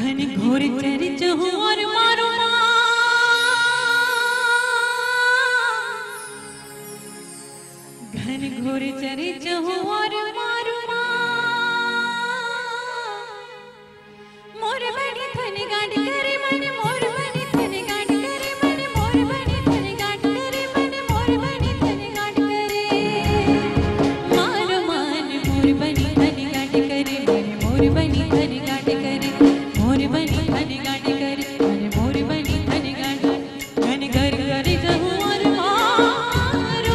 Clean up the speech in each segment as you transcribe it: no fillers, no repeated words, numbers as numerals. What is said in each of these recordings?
घन घोर चरिच हूँ और मारो घन घोर चरिच हूँ और मारो मोर बड़ी धन गांड करे मन मोर बड़ी धन गांड करे मन मोर बड़ी धन गांड करे मन मोर बड़ी धन गांड करे मारो मान मोर बड़ी धन गांड करे मन मोर बड़ी धन गांड करे मोर बड़ी धन गांड करे मन मोर बड़ी धन गांड घन घर करे जहूँ और मारो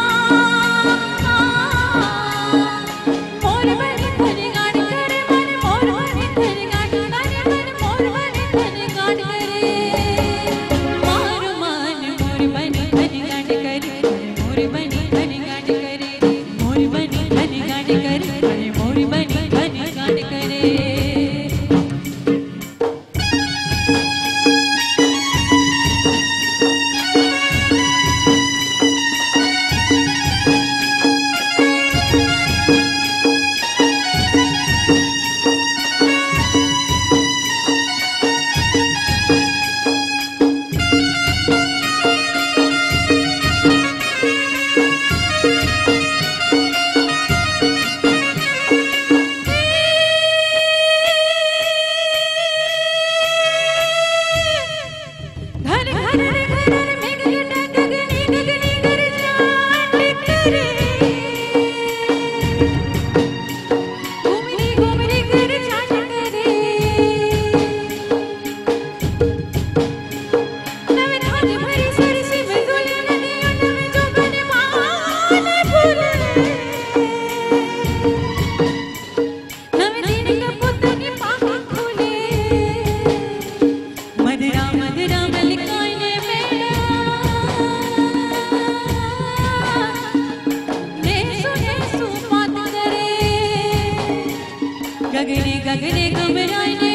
मोर बड़ी धन गांड करे मन मोर बड़ी धन गांड करे मन मोर बड़ी धन गांड करे मारो मान मोर बड़ी धन गांड करे मोर बड़ी धन गांड करे मोर बड़ी धन गांड करे मोर बड़ी धन गांड करे। गगने गगने घुमराने